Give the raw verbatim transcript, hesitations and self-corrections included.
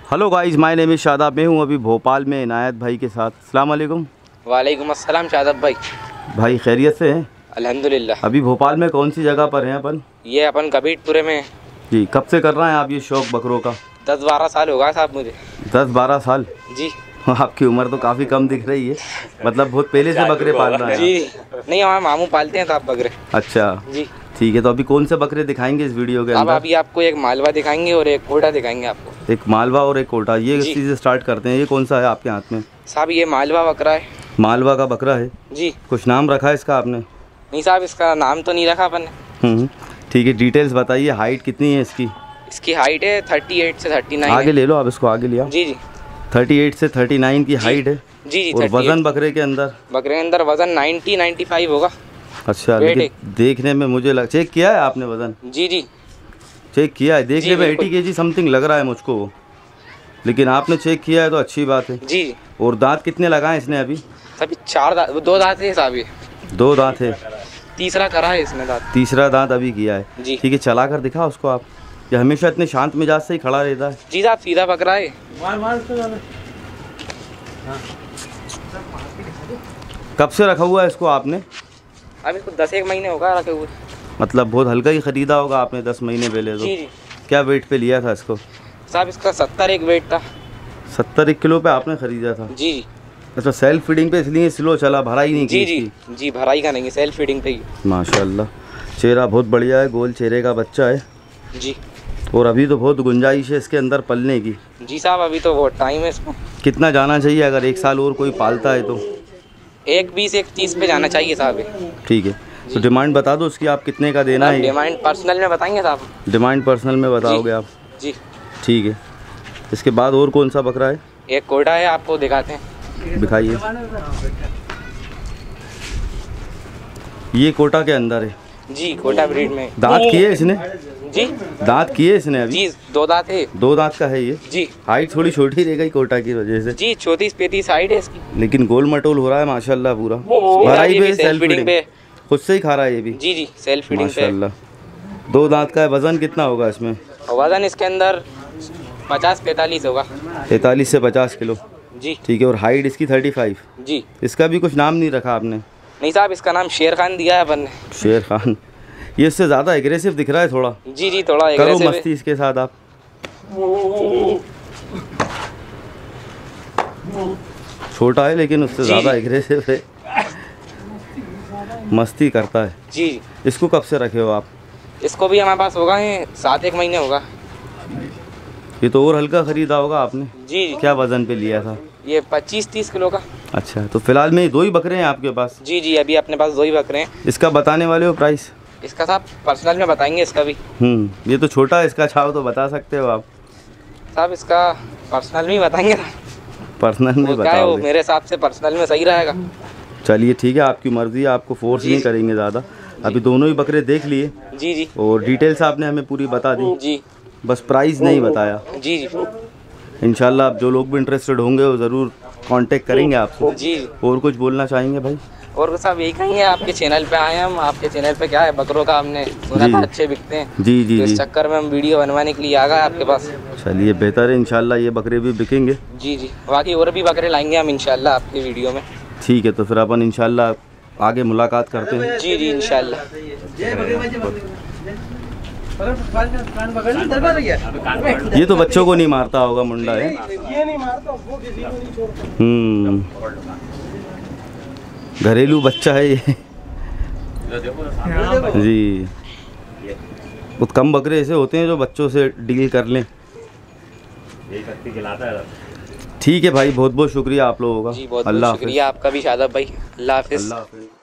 Hello guys, my name is Shadab. मैं हूँ अभी भोपाल में इनायत भाई के साथ। अस्सलाम वालेकुम। वालेकुम अस्सलाम शादाब भाई। भाई खैरियत से हैं? अल्हम्दुलिल्लाह। अभी भोपाल में कौन सी जगह पर हैं अपन? ये अपन कबीरपुरे में जी। कब से कर रहे हैं आप ये शौक़ बकरों का? दस बारह साल होगा साहब मुझे। दस बारह साल? जी। आपकी उम्र तो काफ़ी कम दिख रही है, मतलब बहुत पहले से बकरे पाल रहे हैं? जी नहीं, हमारे मामू पालते हैं साहब बकरे। अच्छा जी ठीक है। तो अभी कौन से बकरे दिखाएंगे इस वीडियो के अंदर? अब अभी आपको एक मालवा दिखाएंगे और एक कोटा दिखाएंगे आपको। एक मालवा और एक कोटा, ये चीज़ें स्टार्ट करते हैं। ये कौन सा है आपके हाथ में? साहब ये मालवा बकरा है। मालवा का बकरा है जी। कुछ नाम रखा है इसका आपने? नहीं साहब, इसका नाम तो नहीं रखा अपन ने। ठीक है, डिटेल्स बताइए। हाइट कितनी है इसकी? इसकी हाइट है थर्टी एट से थर्टी नाइन। आगे ले लो आप इसको, आगे लिया। जी जी। थर्टी एट से थर्टी नाइन की हाइट है। जी जी। और वजन बकरे के अंदर? बकरे के अंदर वजन नाइन्टी नाइन्टी फाइव होगा। अच्छा, लेकिन देखने में मुझे लग चेक किया है आपने वजन? जी जी चेक किया है। देखने में एटी के जी समथिंग लग रहा है मुझको, लेकिन आपने चेक किया है तो अच्छी बात है। जी। और दांत कितने लगाए इसने अभी? अभी चार दांत, दो दांत है साहब। ये दो दांत है, तीसरा करा है इसने दांत। तीसरा दांत अभी किया है। जी। ठीक है, चला कर दिखा उसको आप। ये हमेशा इतने शांत मिजाज से ही खड़ा रहता है? जी साहब, सीधा बकरा है। कब से रखा हुआ है इसको आपने? अभी इसको दस एक महीने होगा रखे हुए। मतलब बहुत हल्का ही ख़रीदा होगा आपने दस महीने पहले तो? जी जी। क्या वेट पे लिया था इसको? साहब इसका सत्तर एक वेट था। सत्तर एक किलो पे आपने ख़रीदा था? जी जी। अच्छा, सेल्फ फीडिंग पे इसलिए स्लो चला, भराई नहीं की? जी जी जी, भराई का नहीं, सेल्फ फीडिंग पे ही। माशाल्लाह, चेहरा बहुत बढ़िया है, गोल चेहरे का बच्चा है। जी। और अभी तो बहुत गुंजाइश है इसके अंदर पलने की। जी साहब, अभी तो बहुत टाइम है इसको। कितना जाना चाहिए अगर एक साल और कोई पालता है तो? एक बीस एक तीस पे जाना चाहिए साहब। ठीक है, तो डिमांड बता दो उसकी, आप कितने का देना है? डिमांड पर्सनल में बताएंगे साहब। डिमांड पर्सनल में बताओगे आप? जी। ठीक है। इसके बाद और कौन सा बकरा है? एक कोटा है, आपको दिखाते हैं। दिखाइए। ये कोटा के अंदर है? जी, कोटा ब्रीड में। दांत किए इसने? जी। दांत किए इसने अभी? जी, दो दांत है। दो दांत का है ये? जी। हाइट थोड़ी छोटी रह गई कोटा की वजह से। जी, चौतीस पैंतीस हाइट है इसकी, लेकिन गोल मटोल हो रहा है माशाल्लाह पूरा। भराई पे, सेल्फ फीडिंग पे, खुद से ही खा रहा है ये भी? जी जी, सेल्फ फीडिंग पे। माशाल्लाह। दो दांत का है। वजन कितना होगा इसमें? वजन इसके अंदर पचास पैंतालीस होगा। तैंतालीस से पचास किलो? जी। ठीक है। और हाइट इसकी थर्टी फाइव? जी। इसका भी कुछ नाम नहीं रखा आपने? नहीं साहब, इसका नाम शेर खान दिया है अपन ने। शेर खान? ये इससे ज़्यादा एग्रेसिव दिख रहा है थोड़ा। जी जी, थोड़ा करो एग्रेसिव मस्ती इसके साथ आप। छोटा है लेकिन उससे ज़्यादा एग्रेसिव है, मस्ती करता है। जी। इसको कब से रखे हो आप? इसको भी हमारे पास होगा है सात एक महीने होगा। ये तो और हल्का ख़रीदा होगा आपने? जी जी। क्या वज़न पे लिया था? ये पच्चीस तीस किलो का। अच्छा, तो फिलहाल में दो ही बकरे हैं आपके पास? जी जी, अभी अपने पास दो ही बकरे हैं। इसका बताने वाले हो प्राइस? इसका साहब पर्सनल में बताएंगे इसका भी। हम्म ये तो छोटा है, इसका चाहो तो बता सकते हो आप? साहब इसका पर्सनल में ही बताएंगे। पर्सनल में बताओ? मेरे हिसाब से पर्सनल में सही रहेगा। चलिए ठीक है, आपकी मर्जी है, आपको फोर्स नहीं करेंगे ज़्यादा। अभी दोनों ही बकरे देख लिए। जी जी। और डिटेल्स आपने हमें पूरी बता दी। जी। बस प्राइस नहीं बताया। जी जी। इंशाल्लाह आप जो लोग भी इंटरेस्टेड होंगे वो ज़रूर कांटेक्ट करेंगे आपसे। जी। और कुछ बोलना चाहेंगे भाई? और साहब यही कहेंगे, आपके चैनल पे आए हैं हम। आपके चैनल पे क्या है, बकरों का हमने सुना था अच्छे बिकते हैं। जी जी। तो इस जी, चक्कर में हम वीडियो बनवाने के लिए आ गए आपके पास। चलिए बेहतर है, इंशाल्लाह ये बकरे भी बिकेंगे। जी जी, बाकी और भी बकरे लाएंगे हम इंशाल्लाह आपके वीडियो में। ठीक है, तो फिर अपन इंशाल्लाह आगे मुलाकात करते हैं। जी जी इंशाल्लाह। ये तो बच्चों को नहीं मारता होगा, मुंडा है। हम्म घरेलू बच्चा है ये। जी। बहुत कम बकरे ऐसे होते हैं जो बच्चों से डील कर लें। ठीक है भाई, बहुत बहुत शुक्रिया आप लोगों का। जी बहुत बहुत शुक्रिया आपका भी शादाब भाई। अल्लाह हाफिज़।